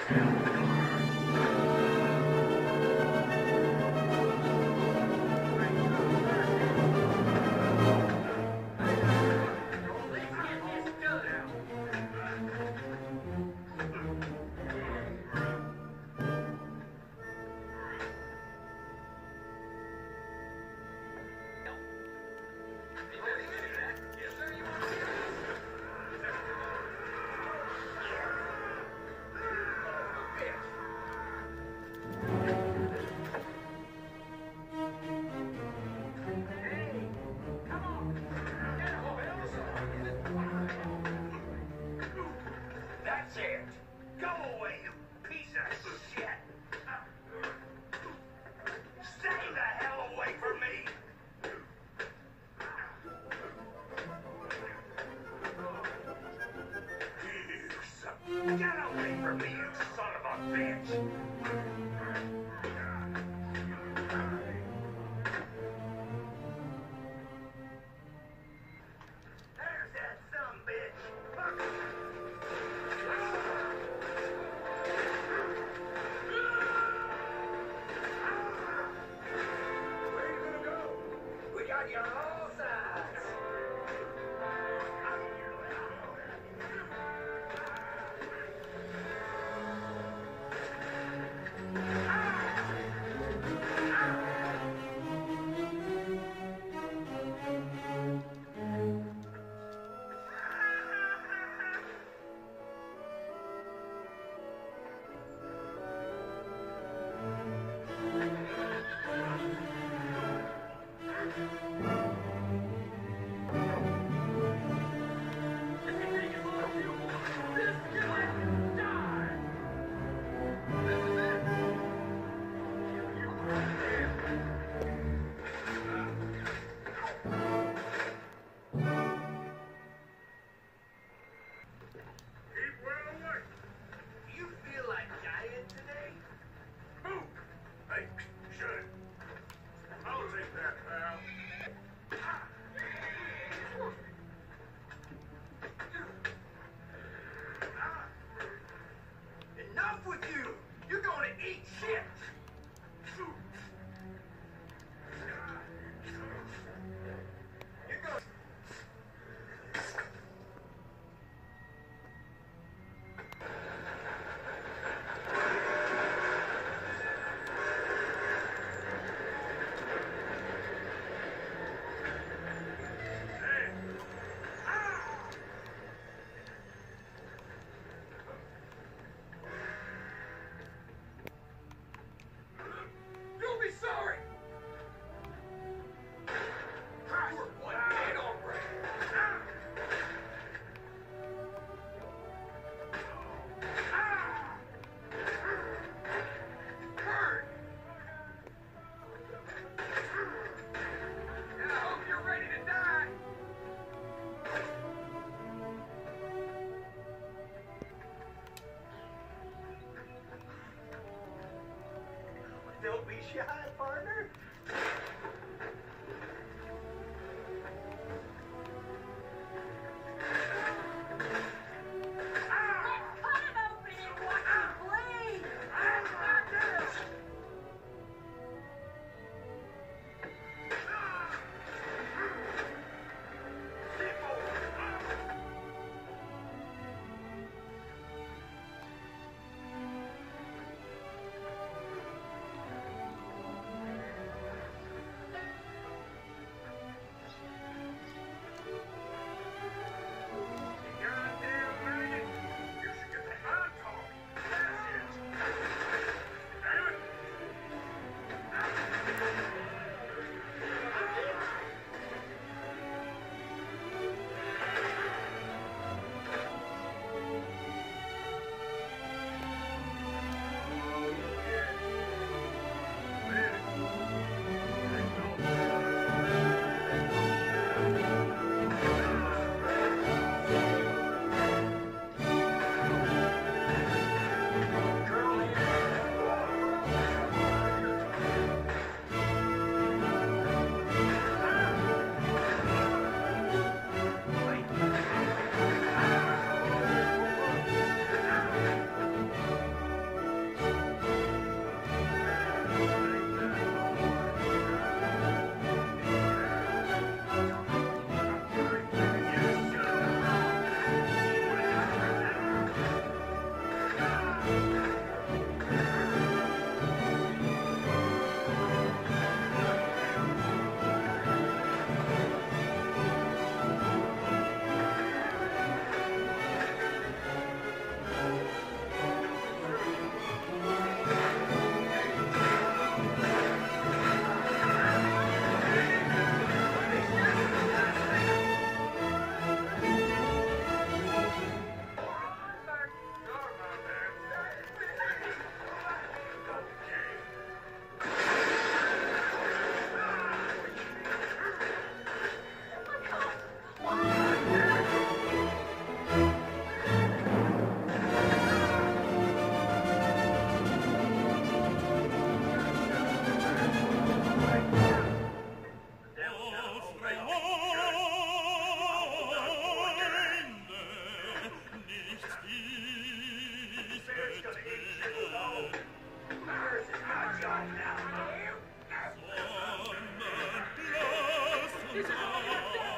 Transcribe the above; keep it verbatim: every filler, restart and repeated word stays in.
That's it. Go away, you piece of shit. Stay the hell away from me. You son- Get away from me, you son of a bitch. There's that sumbitch. Where you gonna go? We got you on all sides. Keep well away. You feel like dying today? Move! Hey, shut it. I'll take that, pal. Enough with you! You're going to eat shit! You're going You'll be sorry! You're one dead hombre! Burn! And I hope you're ready to die! Don't be shy, partner. Cut him open and watch him bleed! This is all your fault.